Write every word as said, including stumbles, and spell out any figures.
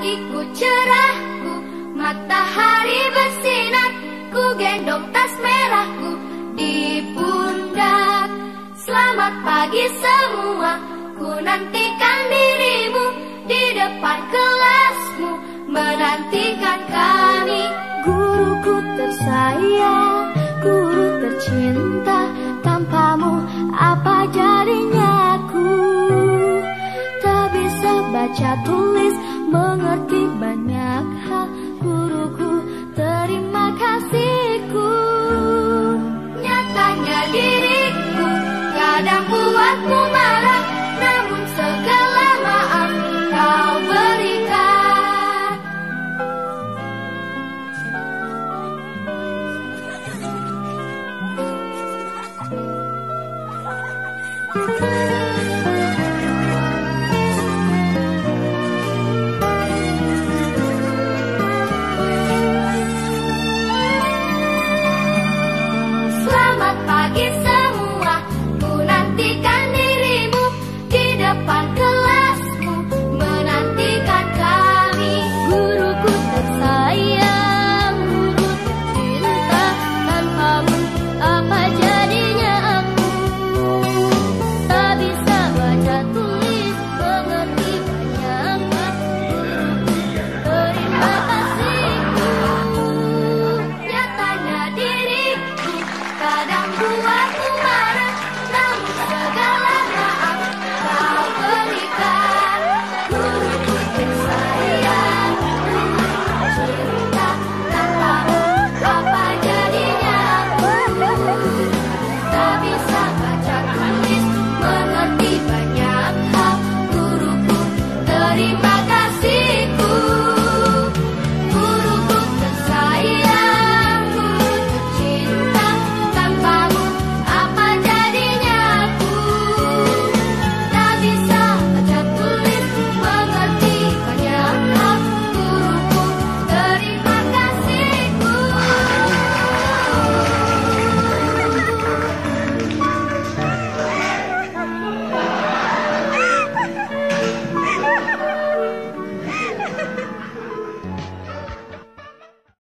pagiku cerahku, matahari bersinar, ku gendong tas merahku di pundak. Selamat pagi semua, ku nantikan dirimu di depan kelasmu, menantikan kami. Guruku tersayang, guru tercinta, tanpamu apa jadinya aku? Tak bisa baca tulis